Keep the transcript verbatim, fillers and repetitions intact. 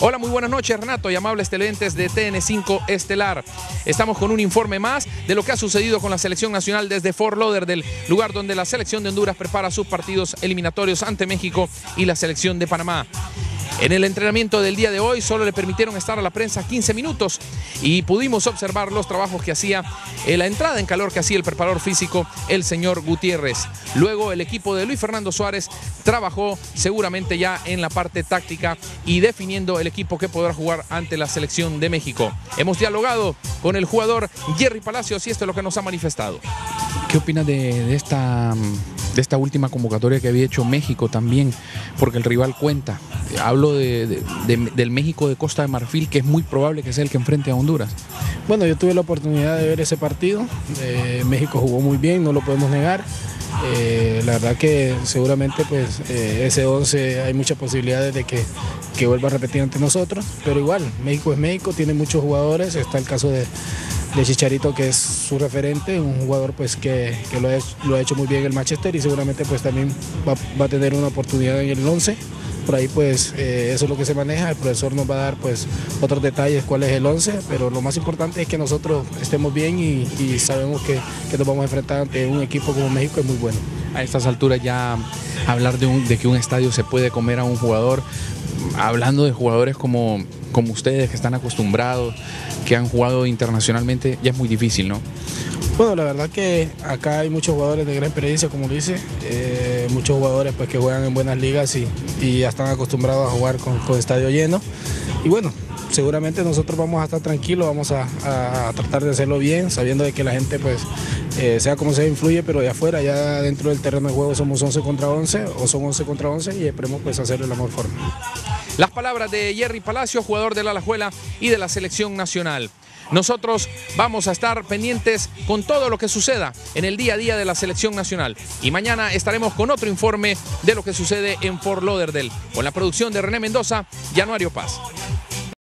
Hola, muy buenas noches, Renato y amables televidentes de T N cinco Estelar. Estamos con un informe más de lo que ha sucedido con la selección nacional desde Fort Lauderdale, lugar donde la selección de Honduras prepara sus partidos eliminatorios ante México y la selección de Panamá. En el entrenamiento del día de hoy solo le permitieron estar a la prensa quince minutos y pudimos observar los trabajos que hacía, eh, la entrada en calor que hacía el preparador físico, el señor Gutiérrez. Luego el equipo de Luis Fernando Suárez trabajó seguramente ya en la parte táctica y definiendo el equipo que podrá jugar ante la selección de México. Hemos dialogado con el jugador Jerry Palacios y esto es lo que nos ha manifestado. ¿Qué opinas de, de, esta, de esta última convocatoria que había hecho México también? Porque el rival cuenta. Hablo de, de, de, del México de Costa de Marfil, que es muy probable que sea el que enfrente a Honduras. Bueno, yo tuve la oportunidad de ver ese partido. Eh, México jugó muy bien, no lo podemos negar. Eh, la verdad que seguramente pues eh, ese once hay muchas posibilidades de que, que vuelva a repetir ante nosotros, pero igual, México es México, tiene muchos jugadores, está el caso de, de Chicharito, que es su referente, un jugador pues que, que lo, ha, lo ha hecho muy bien el Manchester y seguramente pues también va, va a tener una oportunidad en el once. Por ahí pues eh, eso es lo que se maneja, el profesor nos va a dar pues otros detalles cuál es el once, pero lo más importante es que nosotros estemos bien y, y sabemos que, que nos vamos a enfrentar ante un equipo como México es muy bueno. A estas alturas ya hablar de, un, de que un estadio se puede comer a un jugador, hablando de jugadores como, como ustedes que están acostumbrados, que han jugado internacionalmente, ya es muy difícil, ¿no? Bueno, la verdad que acá hay muchos jugadores de gran experiencia, como dice, eh, muchos jugadores pues, que juegan en buenas ligas y, y ya están acostumbrados a jugar con, con estadio lleno. Y bueno, seguramente nosotros vamos a estar tranquilos, vamos a, a, a tratar de hacerlo bien, sabiendo de que la gente, pues, eh, sea como sea, influye, pero de afuera, ya dentro del terreno de juego somos once contra once o son once contra once y esperemos pues, hacerlo de la mejor forma. Las palabras de Jerry Palacios, jugador de la Alajuela y de la selección nacional. Nosotros vamos a estar pendientes con todo lo que suceda en el día a día de la selección nacional. Y mañana estaremos con otro informe de lo que sucede en Fort Lauderdale. Con la producción de René Mendoza, Januario Paz.